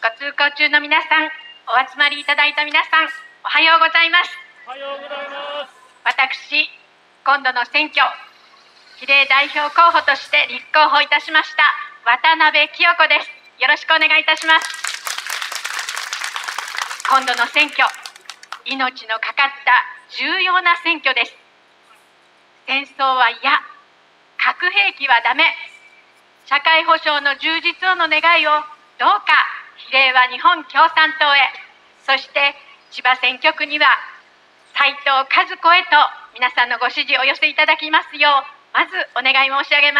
ご通行中の皆さん、お集まりいただいた皆さん、おはようございます。 おはようございます。 私、今度の選挙、比例代表候補として立候補いたしました渡辺清子です。よろしくお願いいたします。今度の選挙、命のかかった重要な選挙です。戦争は嫌、核兵器はダメ、社会保障の充実をの願いをどうか比例は日本共産党へ、そして千葉選挙区には斉藤和子へと皆さんのご支持をお寄せいただきますよう、まずお願い申し上げます。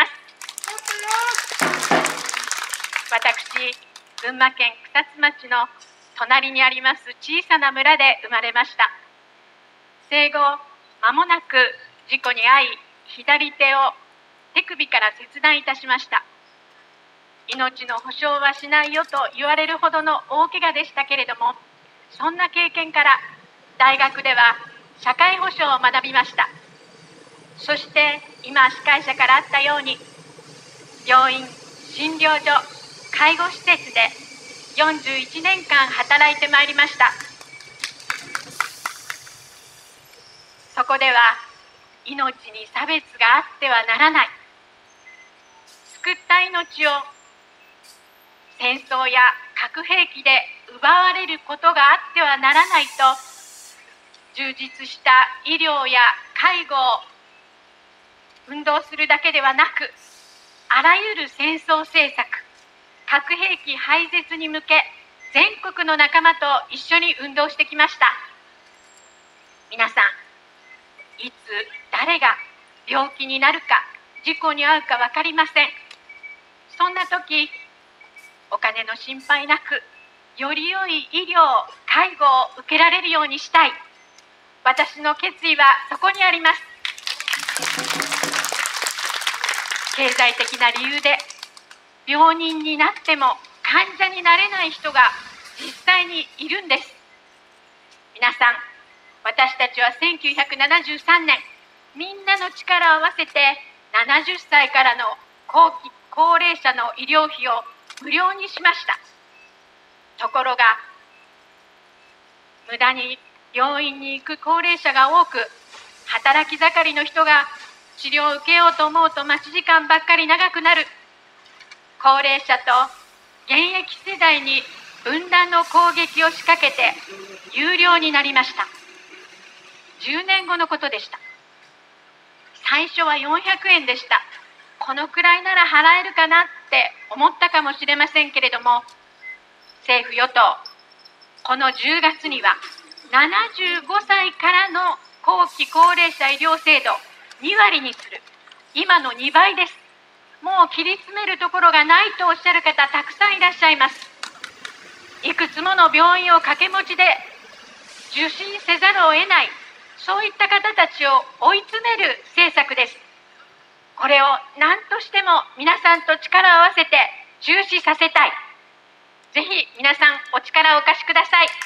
私、群馬県草津町の隣にあります小さな村で生まれました。生後間もなく事故に遭い、左手を手首から切断いたしました。命の保証はしないよと言われるほどの大怪我でしたけれども、そんな経験から大学では社会保障を学びました。そして今司会者からあったように、病院、診療所、介護施設で41年間働いてまいりました。そこでは命に差別があってはならない、救った命を戦争や核兵器で奪われることがあってはならないと、充実した医療や介護を運動するだけではなく、あらゆる戦争政策、核兵器廃絶に向け、全国の仲間と一緒に運動してきました。皆さん、いつ誰が病気になるか、事故に遭うか分かりません。そんな時、お金の心配なく、より良い医療、介護を受けられるようにしたい。私の決意はそこにあります。経済的な理由で病人になっても患者になれない人が実際にいるんです。皆さん、私たちは1973年、みんなの力を合わせて70歳からの高齢者の医療費を無料にしました。ところが、無駄に病院に行く高齢者が多く、働き盛りの人が治療を受けようと思うと待ち時間ばっかり長くなる。高齢者と現役世代に分断の攻撃を仕掛けて有料になりました。10年後のことでした。最初は400円でした。このくらいなら払えるかなって思ったかもしれませんけれども、政府与党、この10月には75歳からの後期高齢者医療制度2割にする。今の2倍です。もう切り詰めるところがないとおっしゃる方、たくさんいらっしゃいます。いくつもの病院を掛け持ちで受診せざるを得ない、そういった方たちを追い詰める政策です。これを何としても皆さんと力を合わせて中止させたい。ぜひ皆さんお力をお貸しください。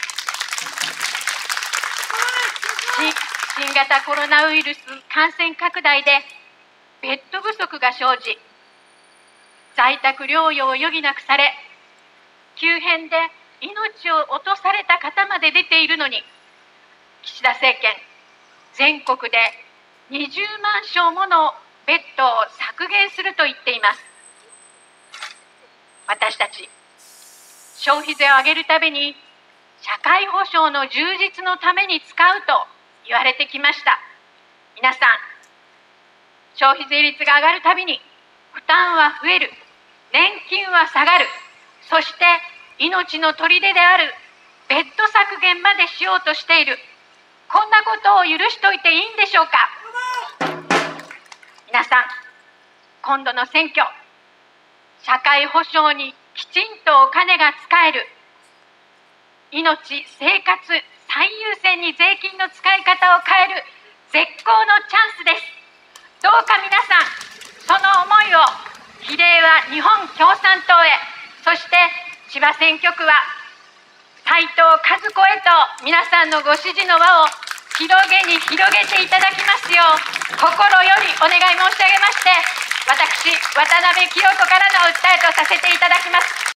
新型コロナウイルス感染拡大でベッド不足が生じ、在宅療養を余儀なくされ、急変で命を落とされた方まで出ているのに、岸田政権、全国で20万床ものベッドを削減すると言っています。私たち、消費税を上げるたびに社会保障の充実のために使うと言われてきました。皆さん、消費税率が上がるたびに負担は増える、年金は下がる、そして命の砦であるベッド削減までしようとしている。こんなことを許しておいていいんでしょうか。皆さん、今度の選挙、社会保障にきちんとお金が使える、命、生活最優先に税金の使い方を変える絶好のチャンスです。どうか皆さん、その思いを比例は日本共産党へ、そして千葉選挙区は斉藤和子へと皆さんのご支持の輪を広げていただきますよう心よりお願い申し上げまして、私、渡辺清子からの訴えとさせていただきます。